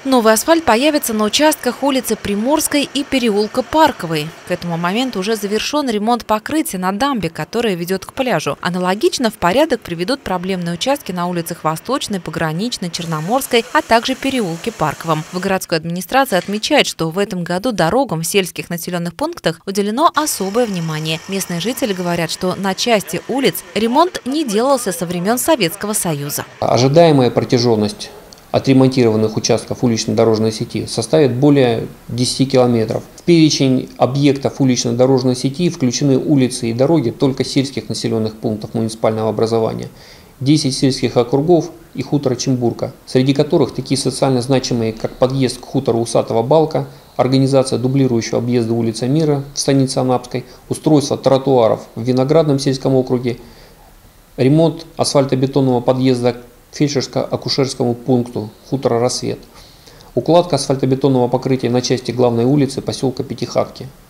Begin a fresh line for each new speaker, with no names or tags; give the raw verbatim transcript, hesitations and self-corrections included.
Новый асфальт появится на участках улицы Приморской и переулка Парковой. К этому моменту уже завершен ремонт покрытия на дамбе, которая ведет к пляжу. Аналогично в порядок приведут проблемные участки на улицах Восточной, Пограничной, Черноморской, а также переулке Парковом. В городской администрации отмечают, что в этом году дорогам в сельских населенных пунктах уделено особое внимание. Местные жители говорят, что на части улиц ремонт не делался со времен Советского Союза.
Ожидаемая протяженность отремонтированных участков улично-дорожной сети составит более десяти километров. В перечень объектов улично-дорожной сети включены улицы и дороги только сельских населенных пунктов муниципального образования, десять сельских округов и хутора Чембурка, среди которых такие социально значимые, как подъезд к хутору Усатого Балка, организация дублирующего объезда улицы Мира в станице Анапской, устройство тротуаров в Виноградном сельском округе, ремонт асфальтобетонного подъезда к фельдшерско-акушерскому пункту хутора Рассвет, укладка асфальтобетонного покрытия на части главной улицы поселка Пятихатки.